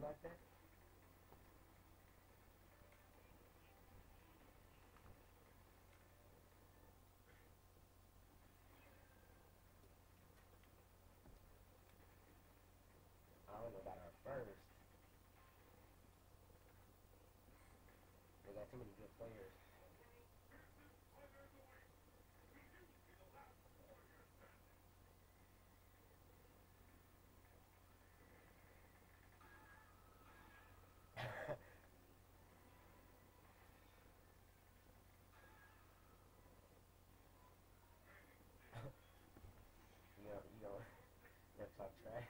like that? I don't know about our first. We got too many good players. You talk trash.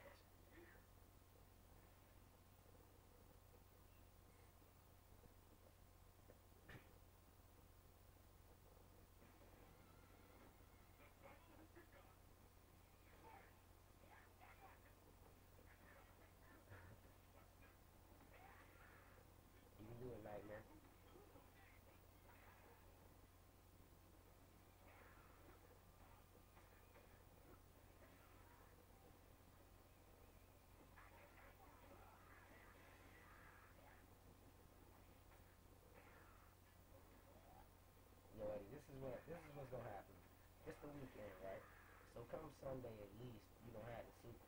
You can do it, Nightmare. Yo, Eddie, this is what's gonna happen. It's the weekend, right? So come Sunday at least, you don't have the super.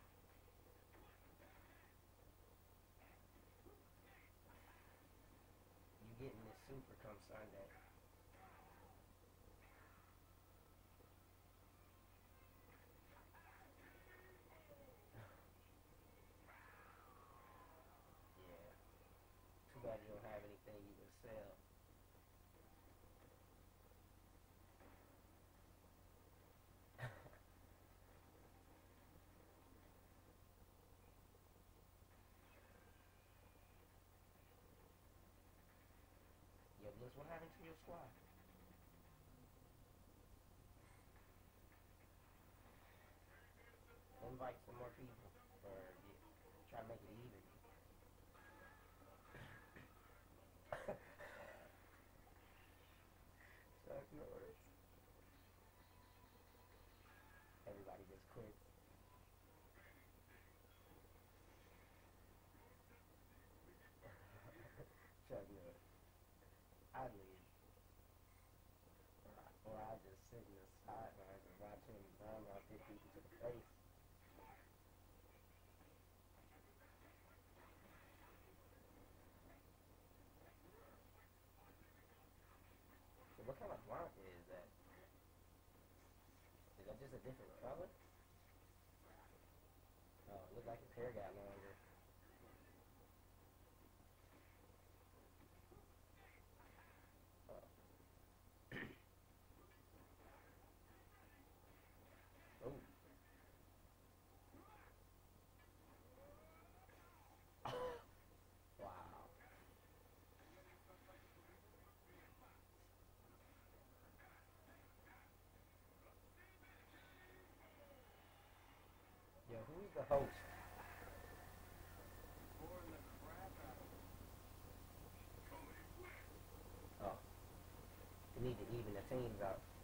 You getting this super come Sunday. Yeah. Too bad you don't have anything you can sell. Yo, Bliss, what happened to your squad? Invite some more people, or yeah, try to make it even. Chuck Norris. Everybody just quits. Chuck Norris. I leave. Or I just sit in the sidelines and watch him run off hit people to the face. So what kind of Blanca is that? Is that just a different color? Oh, it looked like his hair got longer. Oh. Oh. Wow. Yo, who's the host? Oh, we need to even the teams out.